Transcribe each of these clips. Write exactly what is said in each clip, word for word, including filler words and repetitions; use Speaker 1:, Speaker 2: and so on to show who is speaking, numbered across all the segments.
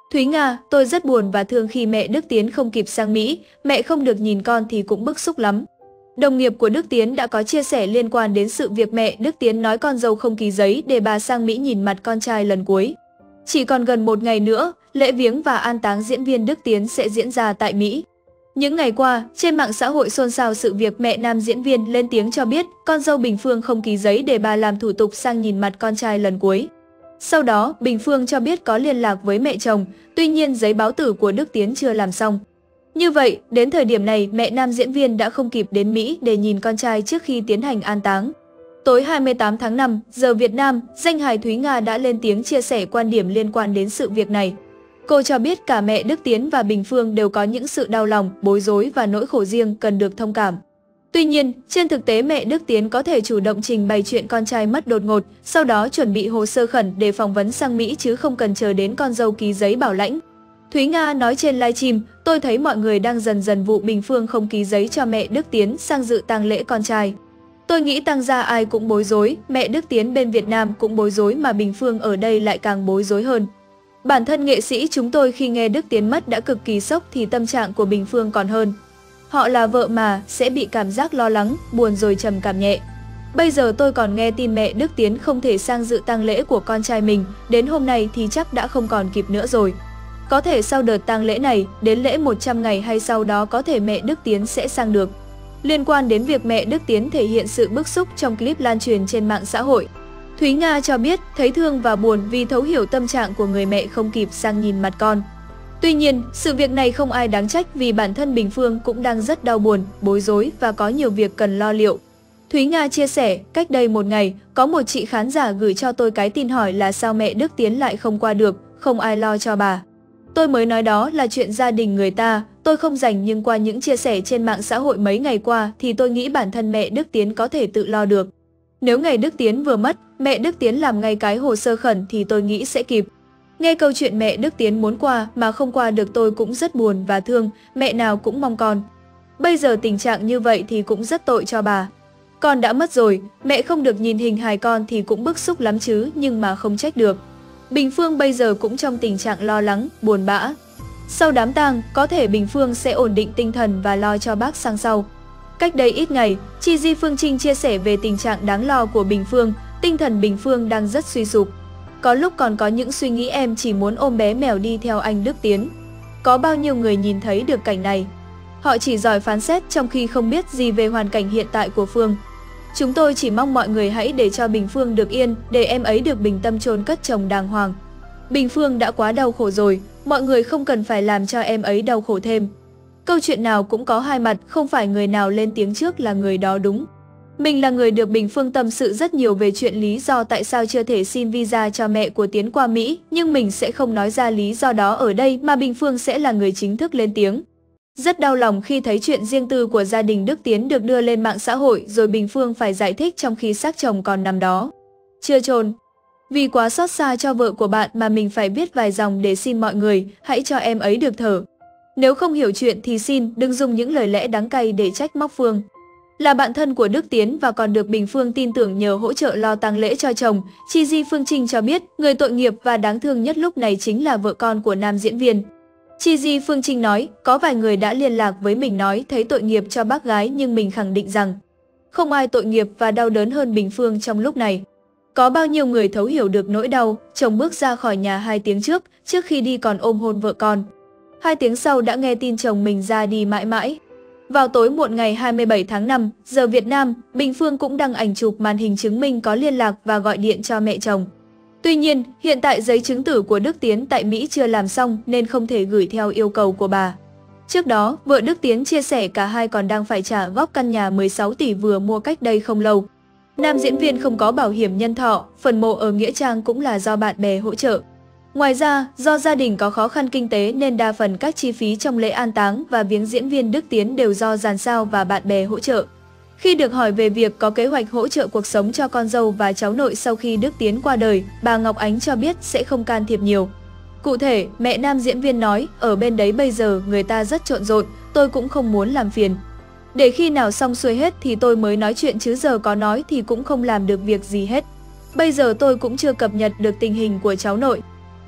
Speaker 1: Thúy Nga, tôi rất buồn và thương khi mẹ Đức Tiến không kịp sang Mỹ, mẹ không được nhìn con thì cũng bức xúc lắm. Đồng nghiệp của Đức Tiến đã có chia sẻ liên quan đến sự việc mẹ Đức Tiến nói con dâu không ký giấy để bà sang Mỹ nhìn mặt con trai lần cuối. Chỉ còn gần một ngày nữa, lễ viếng và an táng diễn viên Đức Tiến sẽ diễn ra tại Mỹ. Những ngày qua, trên mạng xã hội xôn xao sự việc mẹ nam diễn viên lên tiếng cho biết con dâu Bình Phương không ký giấy để bà làm thủ tục sang nhìn mặt con trai lần cuối. Sau đó, Bình Phương cho biết có liên lạc với mẹ chồng, tuy nhiên giấy báo tử của Đức Tiến chưa làm xong. Như vậy, đến thời điểm này, mẹ nam diễn viên đã không kịp đến Mỹ để nhìn con trai trước khi tiến hành an táng. Tối hai mươi tám tháng năm, giờ Việt Nam, danh hài Thúy Nga đã lên tiếng chia sẻ quan điểm liên quan đến sự việc này. Cô cho biết cả mẹ Đức Tiến và Bình Phương đều có những sự đau lòng, bối rối và nỗi khổ riêng cần được thông cảm. Tuy nhiên, trên thực tế mẹ Đức Tiến có thể chủ động trình bày chuyện con trai mất đột ngột, sau đó chuẩn bị hồ sơ khẩn để phỏng vấn sang Mỹ chứ không cần chờ đến con dâu ký giấy bảo lãnh. Thúy Nga nói trên livestream, tôi thấy mọi người đang dần dần vụ Bình Phương không ký giấy cho mẹ Đức Tiến sang dự tang lễ con trai. Tôi nghĩ tang gia ai cũng bối rối, mẹ Đức Tiến bên Việt Nam cũng bối rối mà Bình Phương ở đây lại càng bối rối hơn. Bản thân nghệ sĩ chúng tôi khi nghe Đức Tiến mất đã cực kỳ sốc thì tâm trạng của Bình Phương còn hơn. Họ là vợ mà, sẽ bị cảm giác lo lắng, buồn rồi trầm cảm nhẹ. Bây giờ tôi còn nghe tin mẹ Đức Tiến không thể sang dự tang lễ của con trai mình, đến hôm nay thì chắc đã không còn kịp nữa rồi. Có thể sau đợt tang lễ này, đến lễ một trăm ngày hay sau đó có thể mẹ Đức Tiến sẽ sang được. Liên quan đến việc mẹ Đức Tiến thể hiện sự bức xúc trong clip lan truyền trên mạng xã hội, Thúy Nga cho biết thấy thương và buồn vì thấu hiểu tâm trạng của người mẹ không kịp sang nhìn mặt con. Tuy nhiên, sự việc này không ai đáng trách vì bản thân Bình Phương cũng đang rất đau buồn, bối rối và có nhiều việc cần lo liệu. Thúy Nga chia sẻ, cách đây một ngày, có một chị khán giả gửi cho tôi cái tin hỏi là sao mẹ Đức Tiến lại không qua được, không ai lo cho bà. Tôi mới nói đó là chuyện gia đình người ta, tôi không rành nhưng qua những chia sẻ trên mạng xã hội mấy ngày qua thì tôi nghĩ bản thân mẹ Đức Tiến có thể tự lo được. Nếu ngày Đức Tiến vừa mất, mẹ Đức Tiến làm ngay cái hồ sơ khẩn thì tôi nghĩ sẽ kịp. Nghe câu chuyện mẹ Đức Tiến muốn qua mà không qua được tôi cũng rất buồn và thương, mẹ nào cũng mong con. Bây giờ tình trạng như vậy thì cũng rất tội cho bà. Con đã mất rồi, mẹ không được nhìn hình hài con thì cũng bức xúc lắm chứ nhưng mà không trách được. Bình Phương bây giờ cũng trong tình trạng lo lắng, buồn bã. Sau đám tang, có thể Bình Phương sẽ ổn định tinh thần và lo cho bác sang sau. Cách đây ít ngày, Chi Di Phương Trinh chia sẻ về tình trạng đáng lo của Bình Phương, tinh thần Bình Phương đang rất suy sụp. Có lúc còn có những suy nghĩ em chỉ muốn ôm bé mèo đi theo anh Đức Tiến. Có bao nhiêu người nhìn thấy được cảnh này? Họ chỉ giỏi phán xét trong khi không biết gì về hoàn cảnh hiện tại của Phương. Chúng tôi chỉ mong mọi người hãy để cho Bình Phương được yên, để em ấy được bình tâm chôn cất chồng đàng hoàng. Bình Phương đã quá đau khổ rồi, mọi người không cần phải làm cho em ấy đau khổ thêm. Câu chuyện nào cũng có hai mặt, không phải người nào lên tiếng trước là người đó đúng. Mình là người được Bình Phương tâm sự rất nhiều về chuyện lý do tại sao chưa thể xin visa cho mẹ của Tiến qua Mỹ, nhưng mình sẽ không nói ra lý do đó ở đây mà Bình Phương sẽ là người chính thức lên tiếng. Rất đau lòng khi thấy chuyện riêng tư của gia đình Đức Tiến được đưa lên mạng xã hội rồi Bình Phương phải giải thích trong khi xác chồng còn nằm đó. Chưa chôn. Vì quá xót xa cho vợ của bạn mà mình phải viết vài dòng để xin mọi người, hãy cho em ấy được thở. Nếu không hiểu chuyện thì xin đừng dùng những lời lẽ đắng cay để trách móc Phương. Là bạn thân của Đức Tiến và còn được Bình Phương tin tưởng nhờ hỗ trợ lo tang lễ cho chồng, Chi Di Phương Trinh cho biết người tội nghiệp và đáng thương nhất lúc này chính là vợ con của nam diễn viên. Chi Di Phương Trinh nói, có vài người đã liên lạc với mình nói thấy tội nghiệp cho bác gái nhưng mình khẳng định rằng không ai tội nghiệp và đau đớn hơn Bình Phương trong lúc này. Có bao nhiêu người thấu hiểu được nỗi đau, chồng bước ra khỏi nhà hai tiếng trước, trước khi đi còn ôm hôn vợ con. Hai tiếng sau đã nghe tin chồng mình ra đi mãi mãi. Vào tối muộn ngày hai mươi bảy tháng năm, giờ Việt Nam, Bình Phương cũng đăng ảnh chụp màn hình chứng minh có liên lạc và gọi điện cho mẹ chồng. Tuy nhiên, hiện tại giấy chứng tử của Đức Tiến tại Mỹ chưa làm xong nên không thể gửi theo yêu cầu của bà. Trước đó, vợ Đức Tiến chia sẻ cả hai còn đang phải trả góp căn nhà mười sáu tỷ vừa mua cách đây không lâu. Nam diễn viên không có bảo hiểm nhân thọ, phần mộ ở Nghĩa Trang cũng là do bạn bè hỗ trợ. Ngoài ra, do gia đình có khó khăn kinh tế nên đa phần các chi phí trong lễ an táng và viếng diễn viên Đức Tiến đều do giàn sao và bạn bè hỗ trợ. Khi được hỏi về việc có kế hoạch hỗ trợ cuộc sống cho con dâu và cháu nội sau khi Đức Tiến qua đời, bà Ngọc Ánh cho biết sẽ không can thiệp nhiều. Cụ thể, mẹ nam diễn viên nói, ở bên đấy bây giờ người ta rất trộn rộn, tôi cũng không muốn làm phiền. Để khi nào xong xuôi hết thì tôi mới nói chuyện chứ giờ có nói thì cũng không làm được việc gì hết. Bây giờ tôi cũng chưa cập nhật được tình hình của cháu nội.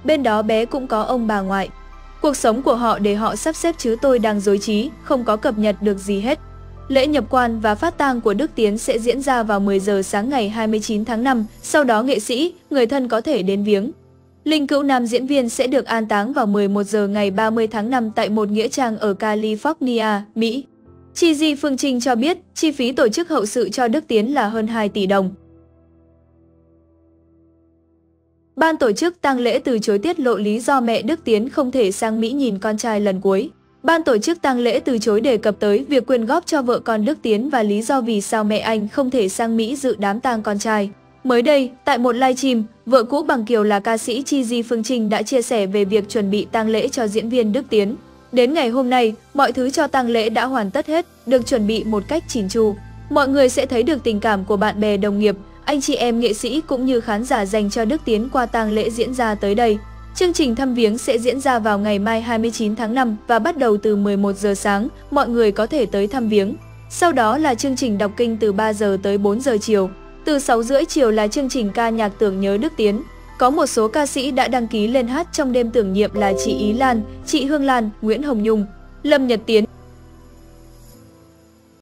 Speaker 1: bên đó bé cũng có ông bà ngoại. Cuộc sống của họ để họ sắp xếp chứ tôi đang rối trí, không có cập nhật được gì hết. Lễ nhập quan và phát tang của Đức Tiến sẽ diễn ra vào mười giờ sáng ngày hai mươi chín tháng năm, sau đó nghệ sĩ, người thân có thể đến viếng. Linh cữu nam diễn viên sẽ được an táng vào mười một giờ ngày ba mươi tháng năm tại một nghĩa trang ở California, Mỹ. Chi Di Phương Trinh cho biết, chi phí tổ chức hậu sự cho Đức Tiến là hơn hai tỷ đồng. Ban tổ chức tang lễ từ chối tiết lộ lý do mẹ Đức Tiến không thể sang Mỹ nhìn con trai lần cuối. Ban tổ chức tang lễ từ chối đề cập tới việc quyên góp cho vợ con Đức Tiến và lý do vì sao mẹ anh không thể sang Mỹ dự đám tang con trai. Mới đây, tại một livestream, vợ cũ bằng kiều là ca sĩ Chi Di Phương Trinh đã chia sẻ về việc chuẩn bị tang lễ cho diễn viên Đức Tiến. Đến ngày hôm nay, mọi thứ cho tang lễ đã hoàn tất hết, được chuẩn bị một cách chỉn chu. Mọi người sẽ thấy được tình cảm của bạn bè đồng nghiệp, anh chị em nghệ sĩ cũng như khán giả dành cho Đức Tiến qua tang lễ diễn ra tới đây. Chương trình thăm viếng sẽ diễn ra vào ngày mai hai mươi chín tháng năm và bắt đầu từ mười một giờ sáng, mọi người có thể tới thăm viếng. Sau đó là chương trình đọc kinh từ ba giờ tới bốn giờ chiều. Từ sáu rưỡi chiều là chương trình ca nhạc tưởng nhớ Đức Tiến. Có một số ca sĩ đã đăng ký lên hát trong đêm tưởng niệm là chị Ý Lan, chị Hương Lan, Nguyễn Hồng Nhung, Lâm Nhật Tiến.